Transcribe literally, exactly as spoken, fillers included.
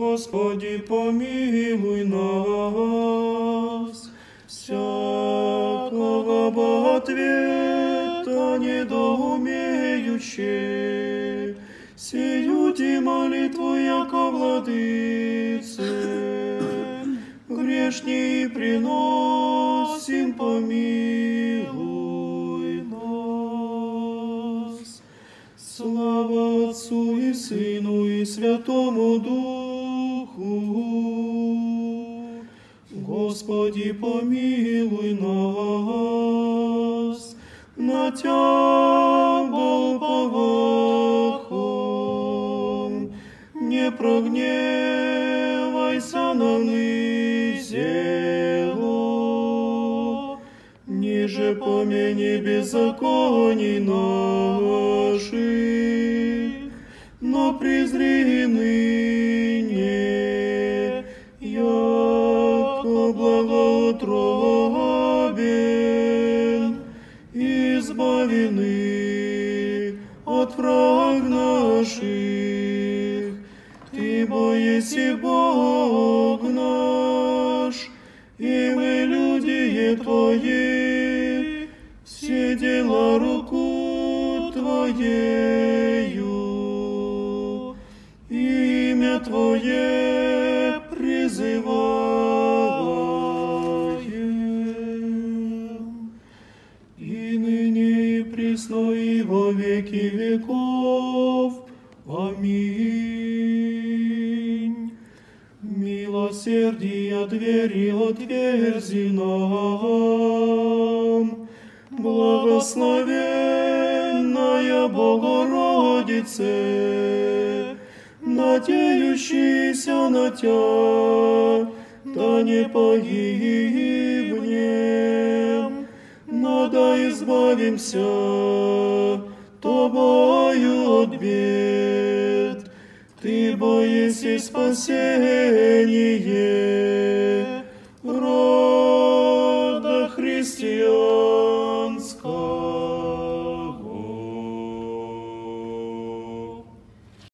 Господи, помилуй нас, всякого ответа недоумеющий, сеюти молитву, яко владыце, грешни приносим, помилуй нас. Слава Отцу и Сыну и Святому Духу. Господи, помилуй нас, на Тябо уповахом, не прогневайся на нызело, ниже помяни беззаконий наших, но презри ныне, яко благоутробен, избавены от враг наших. Ты боеси Бог наш, и мы люди Твои, все дела руку Твоею, имя Твое призываем, и ныне и присно и во веки веков. Аминь. Милосердия двери отверзи нам, благословенная Богородице, надеющийся на Тя, да не погибнем, но да избавимся Тобою от бед. Ты боеси спасение рода христиан.